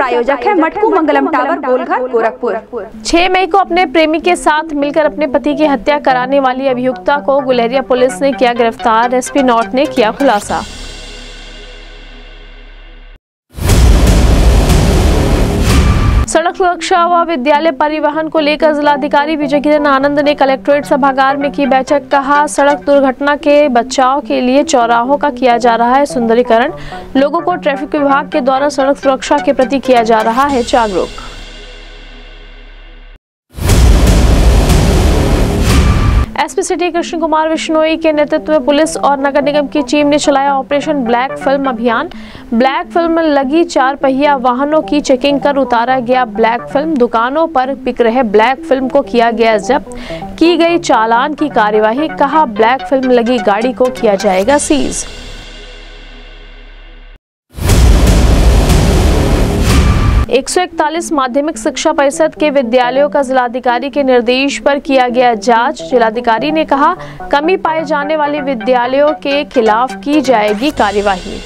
प्रायोजक है मटकू मंगलम टावर, गोलघर, गोरखपुर। 6 मई को अपने प्रेमी के साथ मिलकर अपने पति की हत्या कराने वाली अभियुक्ता को गुलेरिया पुलिस ने किया गिरफ्तार। एसपी नॉर्थ ने किया खुलासा। सड़क सुरक्षा व विद्यालय परिवहन को लेकर जिलाधिकारी विजय किरण आनंद ने कलेक्ट्रेट सभागार में की बैठक। कहा, सड़क दुर्घटना के बचाव के लिए चौराहों का किया जा रहा है सुंदरीकरण। लोगों को ट्रैफिक विभाग के द्वारा सड़क सुरक्षा के प्रति किया जा रहा है जागरूक। एसपी सिटी कृष्ण कुमार विश्नोई के नेतृत्व में पुलिस और नगर निगम की टीम ने चलाया ऑपरेशन ब्लैक फिल्म अभियान। ब्लैक फिल्म लगी 4 पहिया वाहनों की चेकिंग कर उतारा गया ब्लैक फिल्म। दुकानों पर बिक रहे ब्लैक फिल्म को किया गया जब्त। की गई चालान की कार्यवाही। कहा, ब्लैक फिल्म लगी गाड़ी को किया जाएगा सीज। एक 141 माध्यमिक शिक्षा परिषद के विद्यालयों का जिलाधिकारी के निर्देश पर किया गया जांच। जिलाधिकारी ने कहा, कमी पाए जाने वाले विद्यालयों के खिलाफ की जाएगी कार्यवाही।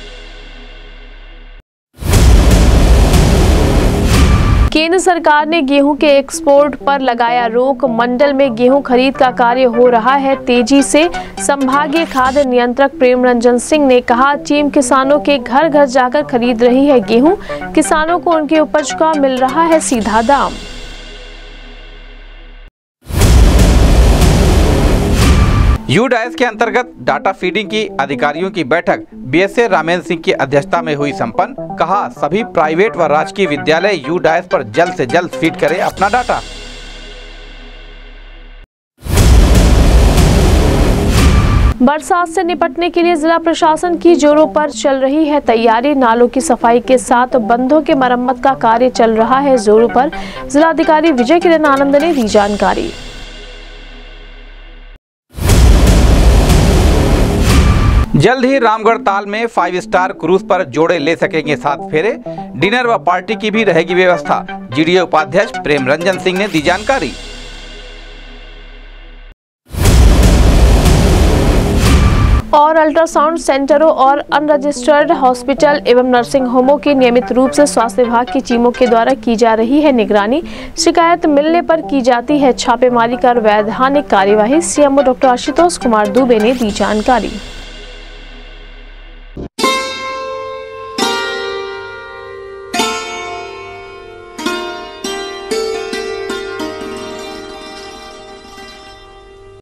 केंद्र सरकार ने गेहूं के एक्सपोर्ट पर लगाया रोक। मंडल में गेहूं खरीद का कार्य हो रहा है तेजी से। संभागीय खाद्य नियंत्रक प्रेम रंजन सिंह ने कहा, टीम किसानों के घर घर जाकर खरीद रही है गेहूं। किसानों को उनकी उपज का मिल रहा है सीधा दाम। यूडाइस के अंतर्गत डाटा फीडिंग की अधिकारियों की बैठक बीएसए रामेंद्र सिंह की अध्यक्षता में हुई संपन्न। कहा, सभी प्राइवेट व राजकीय विद्यालय यूडाइस पर जल्द से जल्द फीड करें अपना डाटा। बरसात से निपटने के लिए जिला प्रशासन की जोरों पर चल रही है तैयारी। नालों की सफाई के साथ बंधों के मरम्मत का कार्य चल रहा है जोरों पर। जिलाधिकारी विजय किरण आनंद ने दी जानकारी। जल्द ही रामगढ़ ताल में 5 स्टार क्रूज पर जोड़े ले सकेंगे 7 फेरे। डिनर व पार्टी की भी रहेगी व्यवस्था। जीडीए उपाध्यक्ष प्रेम रंजन सिंह ने दी जानकारी। और अल्ट्रासाउंड सेंटरों और अनरजिस्टर्ड हॉस्पिटल एवं नर्सिंग होमों की नियमित रूप से स्वास्थ्य विभाग की टीमों के द्वारा की जा रही है निगरानी। शिकायत मिलने पर की जाती है छापेमारी कर वैधानिक कार्यवाही। सीएमओ डॉक्टर आशुतोष कुमार दुबे ने दी जानकारी।